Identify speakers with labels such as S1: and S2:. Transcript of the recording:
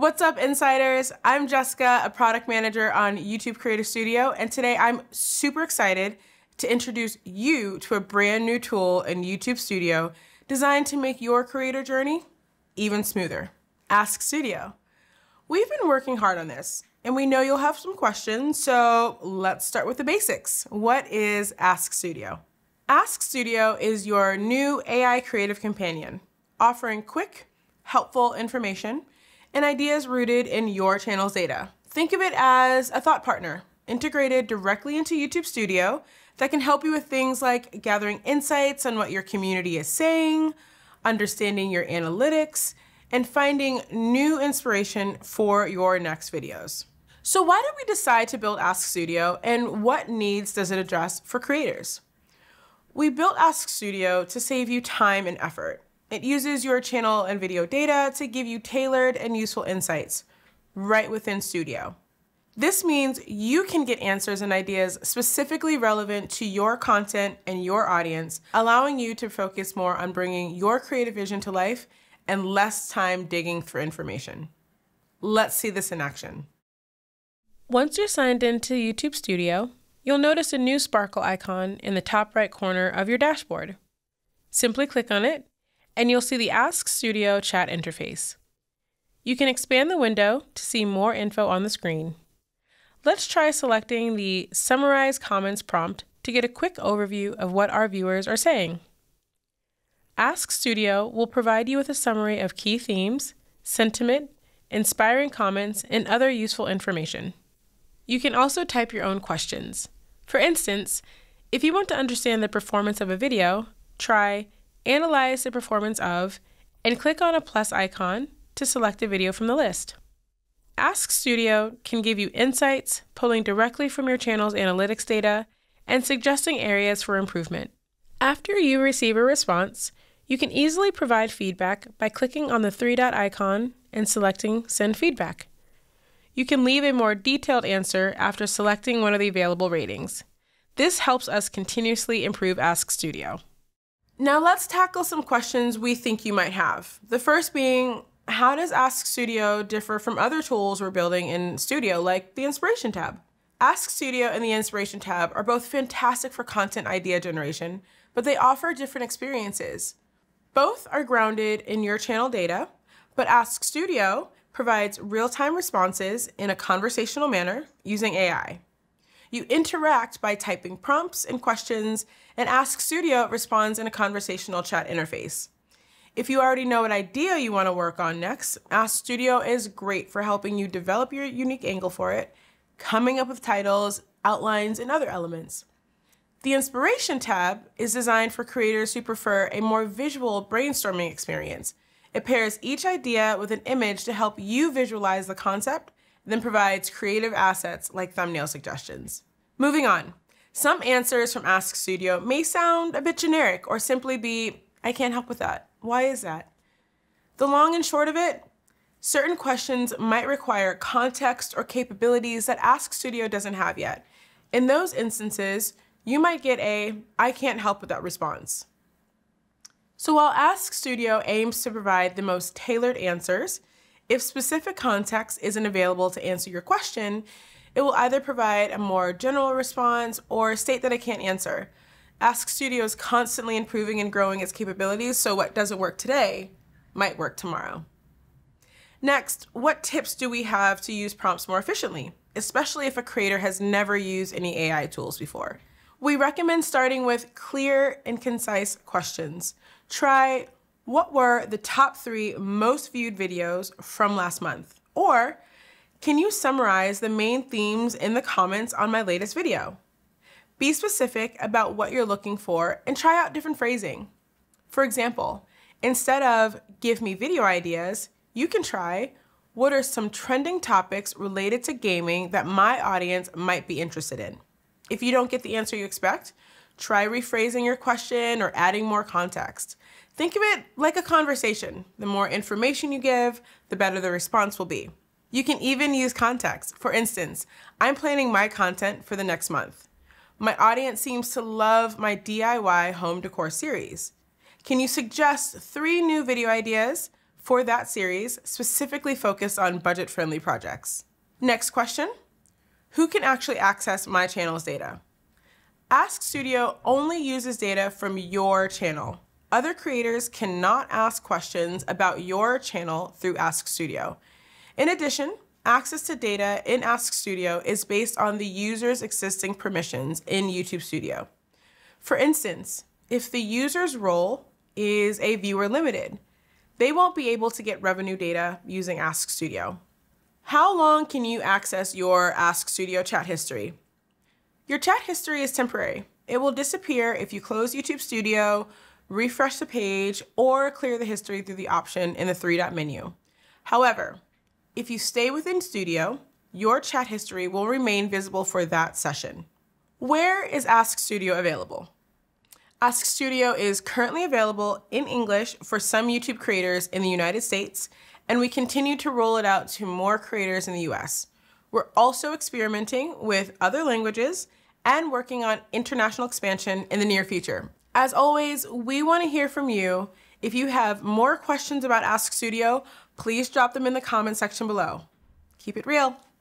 S1: What's up, insiders? I'm Jessica, a product manager on YouTube Creator Studio, and today I'm super excited to introduce you to a brand new tool in YouTube Studio designed to make your creator journey even smoother. Ask Studio. We've been working hard on this, and we know you'll have some questions, so let's start with the basics. What is Ask Studio? Ask Studio is your new AI creative companion, offering quick, helpful information and ideas rooted in your channel's data. Think of it as a thought partner integrated directly into YouTube Studio that can help you with things like gathering insights on what your community is saying, understanding your analytics, and finding new inspiration for your next videos. So why did we decide to build Ask Studio, and what needs does it address for creators? We built Ask Studio to save you time and effort. It uses your channel and video data to give you tailored and useful insights right within Studio. This means you can get answers and ideas specifically relevant to your content and your audience, allowing you to focus more on bringing your creative vision to life and less time digging for information. Let's see this in action. Once you're signed into YouTube Studio, you'll notice a new sparkle icon in the top right corner of your dashboard. Simply click on it, and you'll see the Ask Studio chat interface. You can expand the window to see more info on the screen. Let's try selecting the Summarize Comments prompt to get a quick overview of what our viewers are saying. Ask Studio will provide you with a summary of key themes, sentiment, inspiring comments, and other useful information. You can also type your own questions. For instance, if you want to understand the performance of a video, try Analyze the performance of, and click on a plus icon to select a video from the list. Ask Studio can give you insights, pulling directly from your channel's analytics data, and suggesting areas for improvement. After you receive a response, you can easily provide feedback by clicking on the three-dot icon and selecting Send Feedback. You can leave a more detailed answer after selecting one of the available ratings. This helps us continuously improve Ask Studio. Now let's tackle some questions we think you might have. The first being, how does Ask Studio differ from other tools we're building in Studio, like the Inspiration tab? Ask Studio and the Inspiration tab are both fantastic for content idea generation, but they offer different experiences. Both are grounded in your channel data, but Ask Studio provides real-time responses in a conversational manner using AI. You interact by typing prompts and questions, and Ask Studio responds in a conversational chat interface. If you already know what idea you want to work on next, Ask Studio is great for helping you develop your unique angle for it, coming up with titles, outlines, and other elements. The Inspiration tab is designed for creators who prefer a more visual brainstorming experience. It pairs each idea with an image to help you visualize the concept, then provides creative assets like thumbnail suggestions. Moving on, some answers from Ask Studio may sound a bit generic or simply be, I can't help with that. Why is that? The long and short of it, certain questions might require context or capabilities that Ask Studio doesn't have yet. In those instances, you might get a, I can't help with that response. So while Ask Studio aims to provide the most tailored answers, if specific context isn't available to answer your question, it will either provide a more general response or state that it can't answer. Ask Studio is constantly improving and growing its capabilities, so what doesn't work today might work tomorrow. Next, what tips do we have to use prompts more efficiently, especially if a creator has never used any AI tools before? We recommend starting with clear and concise questions. Try, what were the top 3 most viewed videos from last month? Or, can you summarize the main themes in the comments on my latest video? Be specific about what you're looking for and try out different phrasing. For example, instead of give me video ideas, you can try, what are some trending topics related to gaming that my audience might be interested in? If you don't get the answer you expect, try rephrasing your question or adding more context. Think of it like a conversation. The more information you give, the better the response will be. You can even use context. For instance, I'm planning my content for the next month. My audience seems to love my DIY home decor series. Can you suggest 3 new video ideas for that series, specifically focused on budget-friendly projects. Next question, who can actually access my channel's data? Ask Studio only uses data from your channel. Other creators cannot ask questions about your channel through Ask Studio. In addition, access to data in Ask Studio is based on the user's existing permissions in YouTube Studio. For instance, if the user's role is a viewer limited, they won't be able to get revenue data using Ask Studio. How long can you access your Ask Studio chat history? Your chat history is temporary. It will disappear if you close YouTube Studio, refresh the page, or clear the history through the option in the three-dot menu. However, if you stay within Studio, your chat history will remain visible for that session. Where is Ask Studio available? Ask Studio is currently available in English for some YouTube creators in the United States, and we continue to roll it out to more creators in the US. We're also experimenting with other languages and working on international expansion in the near future. As always, we want to hear from you. If you have more questions about Ask Studio, please drop them in the comment section below. Keep it real.